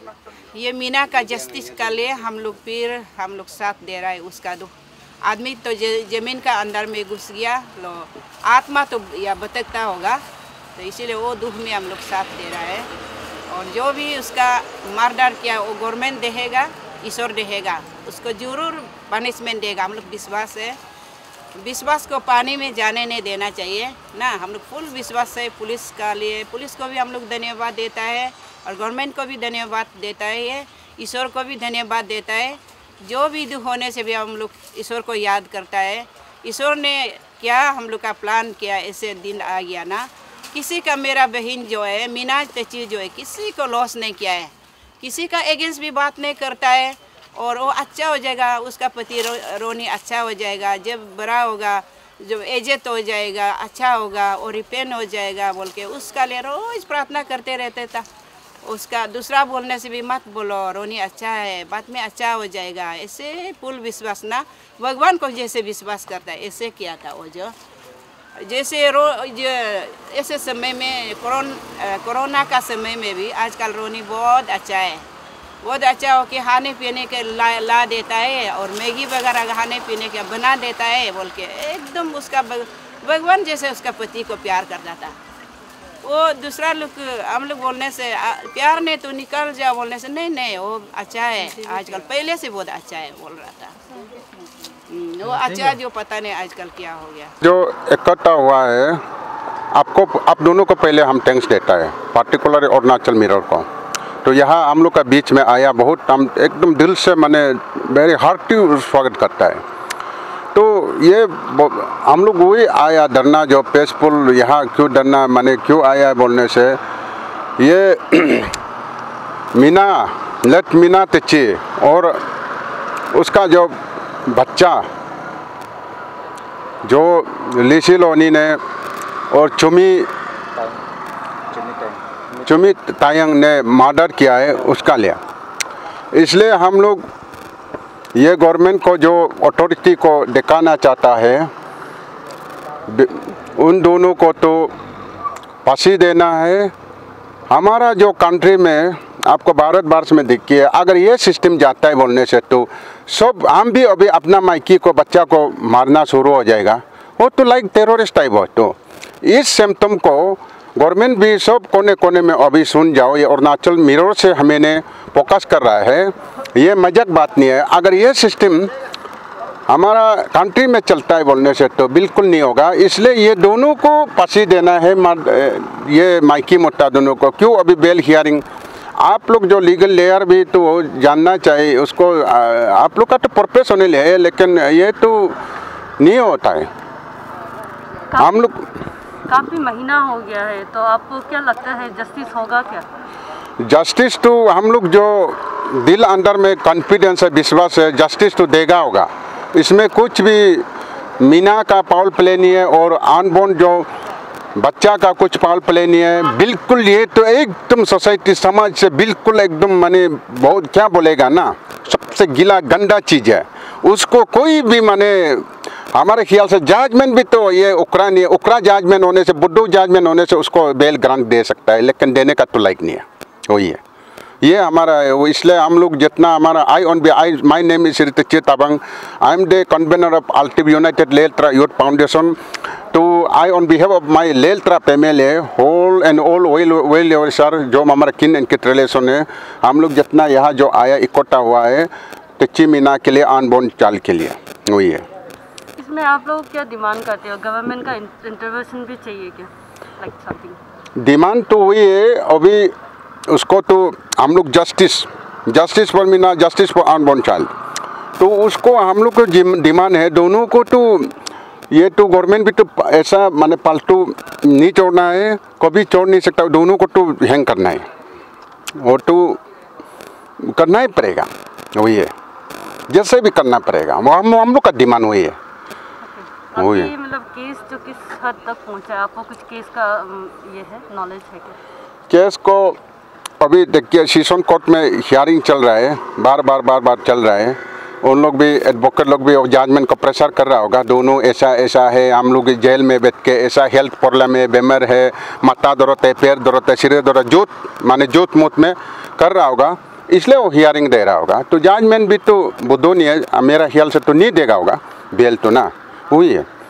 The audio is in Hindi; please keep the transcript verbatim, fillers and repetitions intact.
ये मीना का जस्टिस का लिए हम लोग फिर हम लोग साथ दे रहा है। उसका दुख आदमी तो जमीन का अंदर में घुस गया, लो आत्मा तो या भटकता होगा, तो इसीलिए वो दुख में हम लोग साथ दे रहा है। और जो भी उसका मर्डर किया वो गवर्नमेंट देगा, ईश्वर देगा, उसको जरूर पनिशमेंट देगा। हम लोग विश्वास है, विश्वास को पानी में जाने नहीं देना चाहिए ना। हम लोग फुल विश्वास है पुलिस का लिए। पुलिस को भी हम लोग धन्यवाद देता है और गवर्नमेंट को भी धन्यवाद देता है, ये ईश्वर को भी धन्यवाद देता है। जो भी दुख होने से भी हम लोग ईश्वर को याद करता है। ईश्वर ने क्या हम लोग का प्लान किया, ऐसे दिन आ गया ना। किसी का मेरा बहन जो है मीना तेची जो है किसी को लॉस नहीं किया है, किसी का अगेंस्ट भी बात नहीं करता है। और वो अच्छा हो जाएगा, उसका पति रो, रोनी अच्छा हो जाएगा, जब बड़ा होगा, जब एजेड हो जाएगा, अच्छा होगा और रिपेन हो जाएगा बोल के उसका लिए रोज़ प्रार्थना करते रहते था। उसका दूसरा बोलने से भी मत बोलो, रोनी अच्छा है, बाद में अच्छा हो जाएगा। ऐसे फुल विश्वास ना, भगवान को जैसे विश्वास करता है ऐसे किया था वो। जो जैसे रो ऐसे समय में कोरोना कोरोना का समय में भी आजकल रोनी बहुत अच्छा है, बहुत अच्छा हो के खाने पीने के ला, ला देता है और मैगी वगैरह खाने पीने के बना देता है बोल के एकदम उसका भगवान जैसे उसका पति को प्यार करता था। वो दूसरा लोग हम लोग बोलने से प्यार नहीं तो निकल जाओ बोलने से नहीं नहीं वो अच्छा है, आजकल पहले से बहुत अच्छा है बोल रहा था वो अच्छा। जो पता नहीं आजकल क्या हो गया। जो इकट्ठा हुआ है आपको, आप दोनों को पहले हम थैंक्स देता है, पार्टिकुलर अरुणाचल मिरर को। तो यहाँ हम लोग का बीच में आया, बहुत हम एकदम दिल से मैंने वेरी हार्टी स्वागत करता है। तो ये हम लोग वही आया डरना, जो पेसफुल यहाँ क्यों डरना मैंने क्यों आया बोलने से, ये मीना लेट मीना तेची और उसका जो बच्चा जो लिसी लोनी ने और चुमी चुमी तायंग ने मर्डर किया है उसका लिया। इसलिए हम लोग ये गवर्नमेंट को जो अथॉरिटी को दिखाना चाहता है, उन दोनों को तो फांसी देना है। हमारा जो कंट्री में आपको भारत वर्ष में देखिए, अगर ये सिस्टम जाता है बोलने से तो सब हम भी अभी अपना मायकी को बच्चा को मारना शुरू हो जाएगा। वो तो लाइक टेररिस्ट टाइप हो। तो इस सिम्टम को गवर्नमेंट भी सब कोने कोने में अभी सुन जाओ। ये अरुणाचल मिरर से हमें ने फोकस कर रहा है, ये मजाक बात नहीं है। अगर ये सिस्टम हमारा कंट्री में चलता है बोलने से तो बिल्कुल नहीं होगा। इसलिए ये दोनों को फांसी देना है, ये माइकी मोटा दोनों को। क्यों अभी बेल हियरिंग, आप लोग जो लीगल लेयर भी तो जानना चाहिए उसको। आप लोग का तो प्रोफेशनल है, लेकिन ये तो नहीं होता है। हम लोग काफ़ी महीना हो गया है, तो आपको क्या लगता है जस्टिस होगा क्या? जस्टिस तो हम लोग जो दिल अंदर में कॉन्फिडेंस है, विश्वास है, जस्टिस तो देगा होगा। इसमें कुछ भी मीना का पाउल प्ले नहीं है और अनबोर्न जो बच्चा का कुछ पाउल प्ले नहीं है। बिल्कुल ये तो एकदम सोसाइटी समाज से बिल्कुल एकदम माने बहुत क्या बोलेगा ना, सबसे गिला गंदा चीज़ है। उसको कोई भी माने हमारे ख्याल से जजमेंट भी तो ये उकरा नहीं है। उकरा जजमेंट होने से, बुड्ढू जजमेंट होने से उसको बेल ग्रांट दे सकता है, लेकिन देने का तो लाइक नहीं है। वही है, ये हमारा है। वो इसलिए हम लोग जितना हमारा I on B I my name is Shri Techi Tabang, I am the convener of अल्टिव यूनाइटेड लेल्त्रा यूथ फाउंडेशन। तो I on behalf of my लेल्त्रा family whole and all well well sir, जो हमारा किन एंड किट रिलेशन है, हम लोग जितना यहाँ जो आया इकट्ठा हुआ है तेची मीना के लिए, अनबोर्न चाइल्ड के लिए, वही है। इसमें आप लोग क्या डिमांड करते हो? गवर्नमेंट का इंटरवेंशन भी चाहिए क्या, लाइक समथिंग? डिमांड तो वही है अभी उसको, तो हम लोग justice justice for Meena, justice for unborn child, तो उसको हम लोग को डिमांड है दोनों को। तो ये तो गवर्नमेंट भी तो ऐसा माने पालतू नहीं छोड़ना है, कभी छोड़ नहीं सकता। दोनों को तो हैंग करना है और तो करना ही पड़ेगा, वही है, जैसे भी करना पड़ेगा। वो हम हम लोग का डिमांड वही है। वही है। मतलब केस जो किस हद तक पहुंचा है, आपको कुछ केस का ये है नॉलेज है क्या? केस को अभी देखिए सेशन कोर्ट में हियरिंग चल रहा है, बार बार बार बार चल रहा है। उन लोग भी एडवोकेट लोग भी जजमेंट को प्रेशर कर रहा होगा, दोनों ऐसा ऐसा है, हम लोग जेल में बैठ के ऐसा हेल्थ प्रॉब्लम है, बीमार है, माथा दर्द है, पैर दर्द है, सिर दर्द, जोत माने जोत मूत में कर रहा होगा। इसलिए वो हियरिंग दे रहा होगा। तो जजमेंट भी तो बुद्धू नहीं है, मेरा ख्याल से तो नहीं देगा होगा बेल, तो ना हुई है।